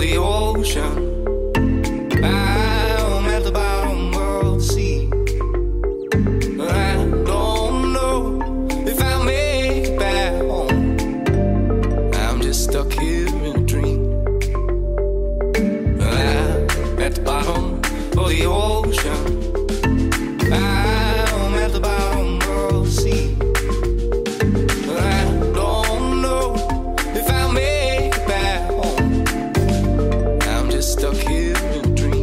the ocean. I'm at the bottom of the sea. I don't know if I'll make it back home. I'm just stuck here in a dream. I'm at the bottom of the ocean. I'm at the bottom of the sea. I don't know if I'll make it back home. I'm just stuck here in a dream.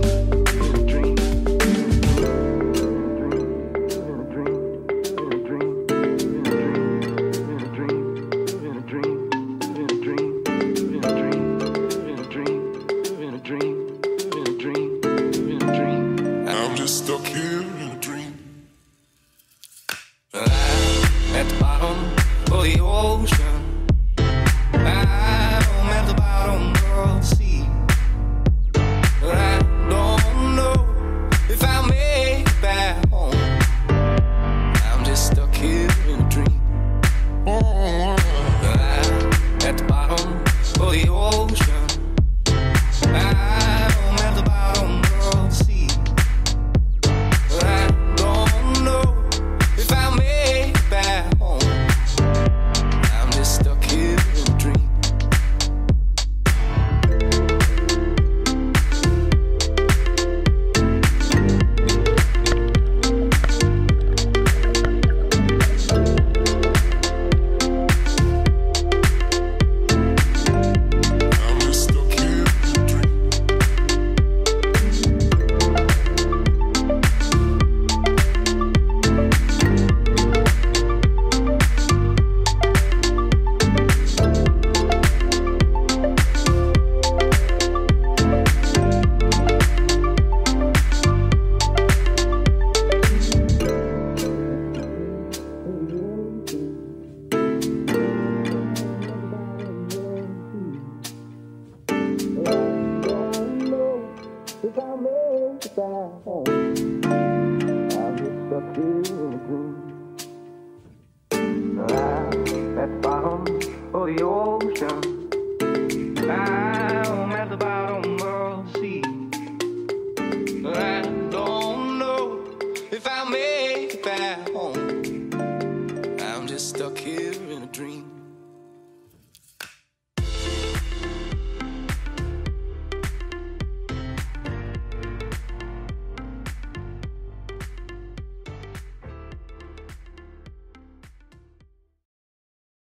I'm just stuck here in a dream. I'm at the bottom of the ocean. I'm at the bottom of the sea. I don't know if I'll make it back home. I'm just stuck here in a dream. I'm at the bottom of the ocean. I'm at the bottom of the sea. I don't know if I'll make it back home. I'm just stuck here in a dream. I'm just stuck here in a dream. If I make it back home, I'm just stuck here in a dream. I'm at the bottom of the ocean. I'm at the bottom of the sea. I don't know if I'll make it back home. I'm just stuck here in a dream.